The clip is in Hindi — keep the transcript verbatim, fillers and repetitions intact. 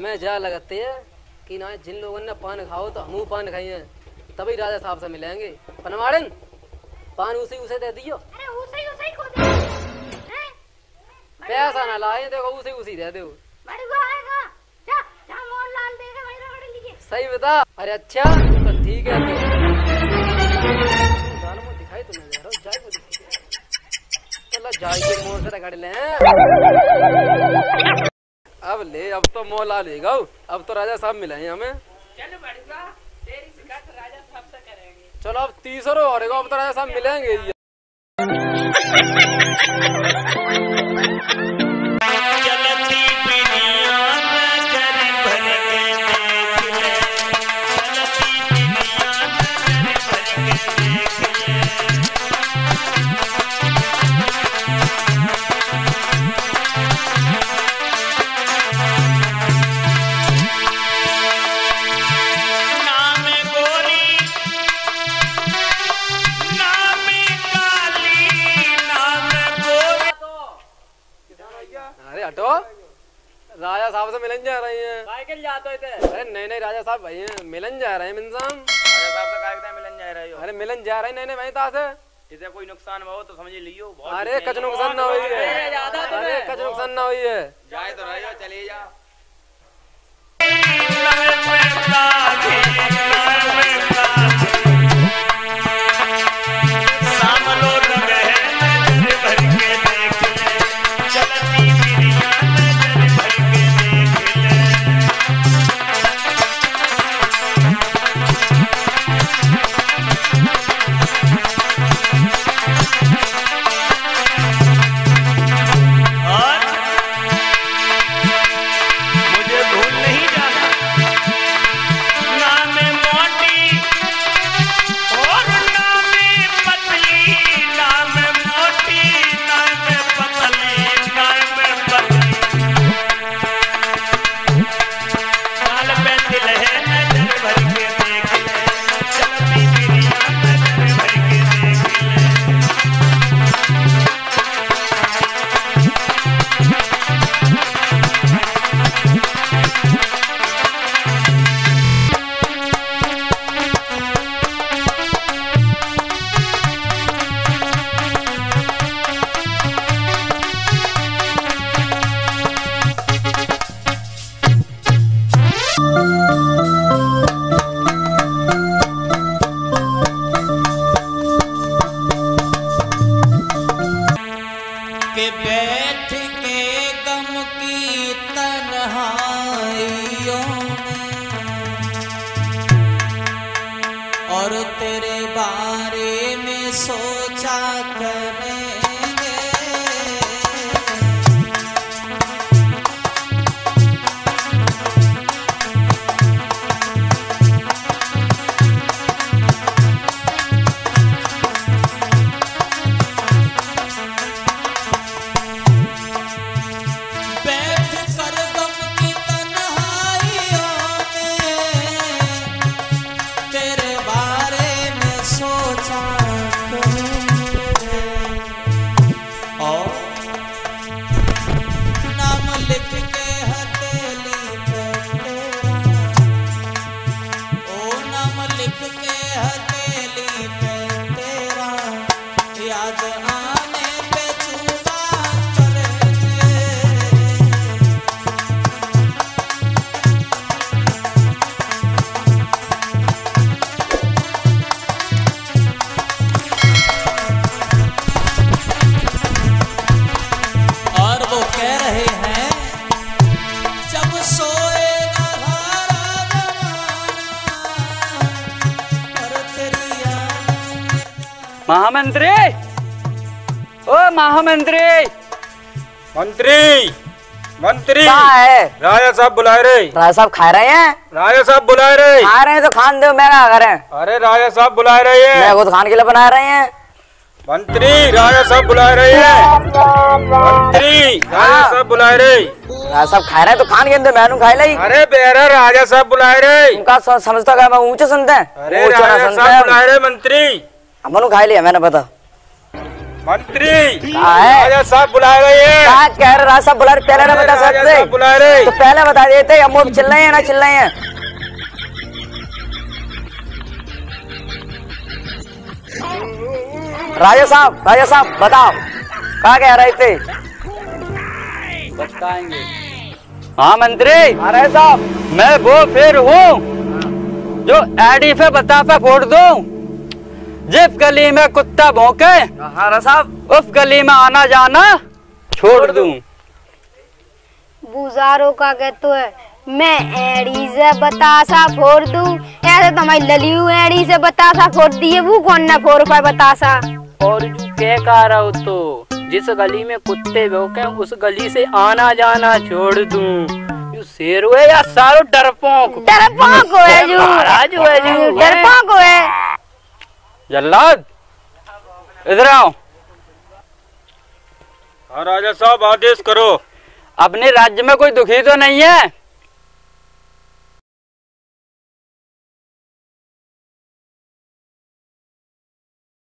हमें जा लगती है कि ना जिन लोगों ने पान खाओ तो हम पान खाइए तभी राजा साहब से मिलेंगे। पनवाड़न पान उसी उसे दे दियो। अरे उसे उसे को दे पैसा ना लाए देखो उसे उसी दे दो। बड़ुआ आएगा जा जा मोहन लाल देगा भाई रगड़ लीजिए। सही बता। अरे अच्छा तो ठीक है तो दाल में दिखाई तो नहीं दे रहा जाए मुझे चलो जाइए मोर से रगड़ ले। अब ले अब तो मोला लेगा अब तो राजा साहब मिले हैं हमें। चलो बड़ुआ तेरी शिकायत राजा साहब से करेंगे। चलो अब तीसरो और अब तो राजा साहब मिलेंगे। हटो राजा साहब से मिलन जा रहे हैं। साइकिल जाते थे। अरे नहीं नहीं राजा साहब भाई हैं मिलन जा रहे हैं इंसान। राजा साहब से काहे मिलन जा रहे हो? अरे मिलन जा रहे हैं नहीं नहीं भाई तासे इसे कोई नुकसान हो तो समझ लियो। अरे कुछ नुकसान ना हुई है। अरे कुछ नुकसान ना हुई है। जाए तो रहियो चले जा। और तेरे बारे में सोचा करेंगे। बैठ कर गम की तन्हाइयों में तेरे बारे में सोचा करेंगे। और नाम लिख के हथेली पे तेरा, ओ नाम लिख के हथेली पे तेरा, याद आने पे चूमा करेंगे। और वो कह रहे हैं जब सोएगा हरा जमाना और तेरी याद महामंत्री ओ महामंत्री मंत्री मंत्री क्या है? राजा साहब बुलाए रहे। राजा साहब खा रहे हैं? राजा साहब बुलाए रहे। खा रहे हैं तो खान दो, मैं क्या करें? अरे राजा साहब बुलाए रहे हैं। मैं खुद खान के लिए बना रहे हैं। मंत्री राजा साहब बुलाए रहे हैं। मंत्री राजा साहब बुलाए रहे। राजा साहब खा रहे हैं तो खान के अंदर मैनू खाए ली। अरे बेरा राजा साहब बुलाए रहे। उनका स- समझता क्या मैं ऊंचे सुनते हैं? अरे ऊंचा ना राजा सुनते साहब हैं। बुलाए रहे मंत्री। हमनू खाए लिया मैंने पता। मंत्री कहा है? राजा साहब बुला रहे हैं। क्या कह रहे राजा साहब बुला रहे? पहले ना बता राजा सकते साहब बुला रहे। तो पहले बता देते। हम वो चिल्ला रहे हैं ना चिल्ला रहे हैं। राजा साहब राजा साहब बताओ क्या कह रहे थे? बताएंगे। हाँ मंत्री। राजा साहब मैं वो फिर हूँ जो एडी पे बतासा फोड़ दूं। जिस गली में कुत्ता भौंके हाँ राजा साहब उस गली में आना जाना छोड़ दूं। बुजारो का कहते है मैं एड़ी से बतासा फोड़ दूं। ऐसे तो हमारी ललियू एड़ी से बतासा फोड़ दिए, वो कौन ना फोड़ पाए बतासा। और जो क्या कह रहा हो तो जिस गली में कुत्ते भौंके उस गली से आना जाना छोड़ दूं। यू शेर हुए या सारो डरपोक? डरपोक है जो महाराज हुए जो डरपोक है। जल्लाद इधर आओ। हाँ राजा साहब आदेश करो। अपने राज्य में कोई दुखी तो नहीं है?